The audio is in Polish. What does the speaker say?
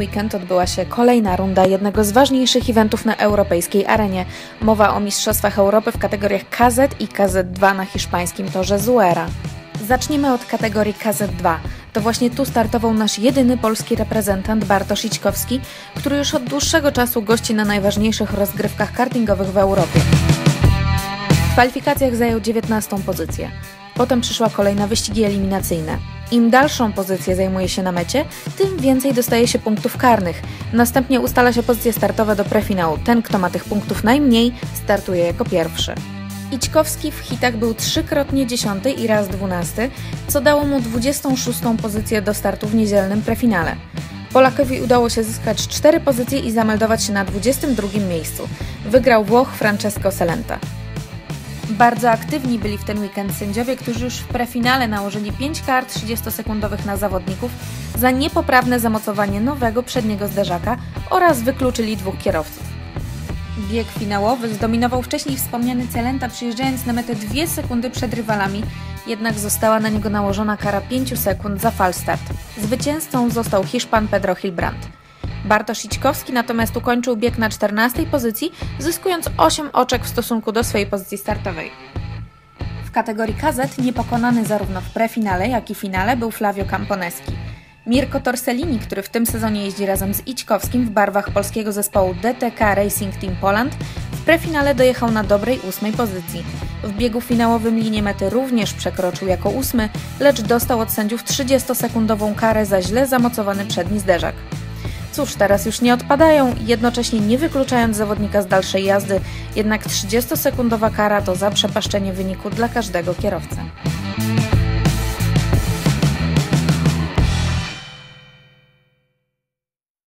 weekend odbyła się kolejna runda jednego z ważniejszych eventów na europejskiej arenie. Mowa o Mistrzostwach Europy w kategoriach KZ i KZ2 na hiszpańskim torze Zuera. Zaczniemy od kategorii KZ2. To właśnie tu startował nasz jedyny polski reprezentant Bartosz Ićkowski, który już od dłuższego czasu gości na najważniejszych rozgrywkach kartingowych w Europie. W kwalifikacjach zajął 19. pozycję. Potem przyszła kolej na wyścigi eliminacyjne. Im dalszą pozycję zajmuje się na mecie, tym więcej dostaje się punktów karnych. Następnie ustala się pozycje startowe do prefinału. Ten, kto ma tych punktów najmniej, startuje jako pierwszy. Ićkowski w hitach był 3-krotnie 10. i raz 12., co dało mu 26. pozycję do startu w niedzielnym prefinale. Polakowi udało się zyskać 4 pozycje i zameldować się na 22. miejscu. Wygrał Włoch Francesco Celenta. Bardzo aktywni byli w ten weekend sędziowie, którzy już w prefinale nałożyli 5 kar 30-sekundowych na zawodników za niepoprawne zamocowanie nowego przedniego zderzaka oraz wykluczyli 2 kierowców. Bieg finałowy zdominował wcześniej wspomniany Celenta, przyjeżdżając na metę 2 sekundy przed rywalami, jednak została na niego nałożona kara 5 sekund za falstart. Zwycięzcą został Hiszpan Pedro Hilbrand. Bartosz Ićkowski natomiast ukończył bieg na 14. pozycji, zyskując 8 oczek w stosunku do swojej pozycji startowej. W kategorii KZ niepokonany zarówno w prefinale, jak i finale był Flavio Camponeski. Mirko Torsellini, który w tym sezonie jeździ razem z Ićkowskim w barwach polskiego zespołu DTK Racing Team Poland, w prefinale dojechał na dobrej 8. pozycji. W biegu finałowym linię mety również przekroczył jako 8., lecz dostał od sędziów 30-sekundową karę za źle zamocowany przedni zderzak. Cóż, teraz już nie odpadają, jednocześnie nie wykluczając zawodnika z dalszej jazdy, jednak 30-sekundowa kara to zaprzepaszczenie wyniku dla każdego kierowcy.